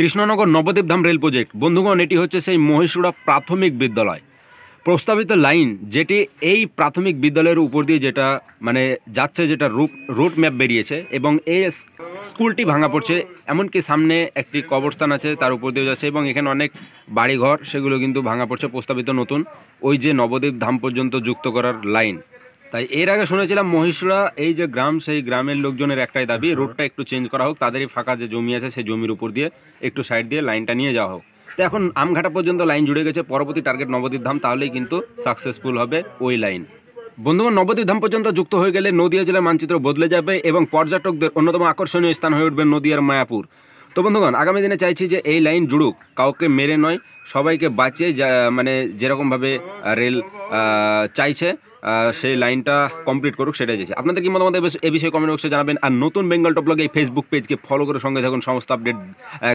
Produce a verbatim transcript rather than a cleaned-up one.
Krishnanagar Nabadwip Dham rail project. বন্ধুগণ, এটি হচ্ছে সেই মহিষুড়া প্রাথমিক বিদ্যালয়। প্রস্তাবিত লাইন যেটি এই প্রাথমিক বিদ্যালয়ের উপর দিয়ে যেটা মানে যাচ্ছে, যেটা রুট রুট ম্যাপ বেরিয়েছে, এবং এই স্কুলটি ভাঙা পড়ছে। এমনকি সামনে একটি কবরস্থান আছে, তার উপর দিয়ে যাচ্ছে, এবং এখানে অনেক বাড়িঘর সেগুলো কিন্তু ভাঙা পড়ছে। প্রস্তাবিত নতুন ওই যে নবদ্বীপ ধাম পর্যন্ত যুক্ত করার লাইন। তাই এর আগে শুনেছিলাম মহিষুড়া এই যে গ্রাম, সেই গ্রামের লোকজনের একটাই দাবি, রোডটা একটু চেঞ্জ করা হোক, তাদেরই ফাঁকা যে জমি আছে সেই জমির উপর দিয়ে একটু সাইড দিয়ে লাইনটা নিয়ে যাওয়া হোক। তো এখন আমঘাটা পর্যন্ত লাইন জুড়ে গেছে, পরবর্তী টার্গেট নবদ্বীপ ধাম, তাহলেই কিন্তু সাকসেসফুল হবে ওই লাইন। বন্ধুগণ, নবদ্বীপ ধাম পর্যন্ত যুক্ত হয়ে গেলে নদিয়া জেলার মানচিত্র বদলে যাবে এবং পর্যটকদের অন্যতম আকর্ষণীয় স্থান হয়ে উঠবে নদিয়ার মায়াপুর। তো বন্ধুগণ, আগামী দিনে চাইছি যে এই লাইন জুড়ুক, কাউকে মেরে নয়, সবাইকে বাঁচিয়ে, যা মানে যেরকমভাবে রেল চাইছে সেই লাইনটা কমপ্লিট করুক, সেটাই চাইছে। আপনাদের কি মতামত এ বিষয়ে কমেন্ট বক্সে জানাবেন। আর নতুন বেঙ্গল টপ ব্লগ এই ফেসবুক পেজকে ফলো করে সঙ্গে থাকুন, সমস্ত আপডেট